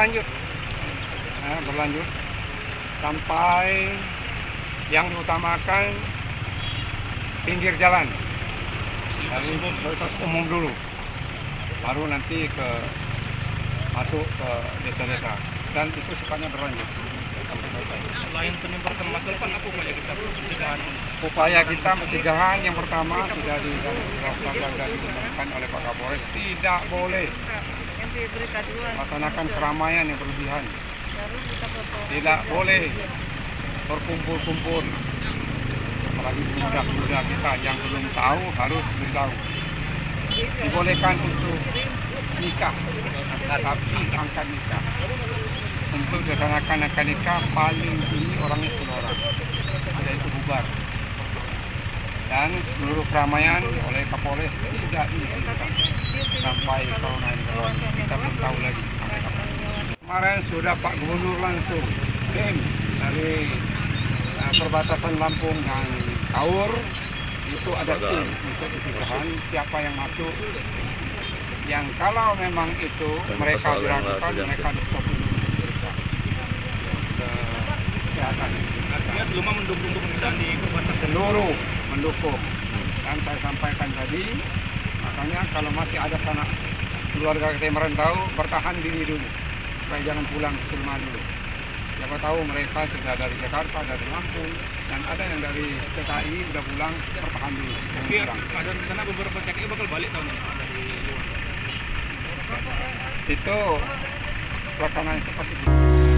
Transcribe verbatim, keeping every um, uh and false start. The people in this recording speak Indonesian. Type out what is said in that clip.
berlanjut, nah, berlanjut sampai yang diutamakan pinggir jalan, dari fasilitas umum dulu, baru nanti ke masuk ke desa-desa, dan itu sifatnya berlanjut sampai selesai. Selain penyemprotan massal, Pak, apa upaya kita pencegahan? Upaya kita pencegahan yang pertama sudah dirasakan dan diumumkan oleh Pak Kapolres, tidak boleh melaksanakan keramaian yang berlebihan, tidak boleh berkumpul-kumpul, apalagi pemuda-pemuda kita yang belum tahu harus beritahu. Dibolehkan untuk nikah, tapi angkat nikah. Untuk dilaksanakan akad nikah paling tinggi orangnya sepuluh orang, ada itu bubar. Dan seluruh keramaian oleh Kapolres tidak diizinkan sampai corona ini berlalu. Kita belum tahu lagi sampai kapan. Kemarin sudah Pak Gubernur langsung tim dari uh, perbatasan Lampung dan Kaur, itu ada tim untuk pencegahan siapa yang masuk. Yang kalau memang itu mereka dilakukan, mereka di-stop dulu ke kesehatan. Artinya selama mendukung pemeriksaan di perbatasan Seluruh mendukung. Dan saya sampaikan tadi, makanya kalau masih ada sana keluarga kita yang merantau, bertahan diri dulu, supaya jangan pulang ke Sulma dulu. Siapa tahu mereka sudah dari Jakarta, dari Lampung, dan ada yang dari T K I sudah pulang, bertahan dulu. Tapi ada rencana beberapa T K I bakal balik tahun ini dari luar. Itu pelaksanaan itu pasti.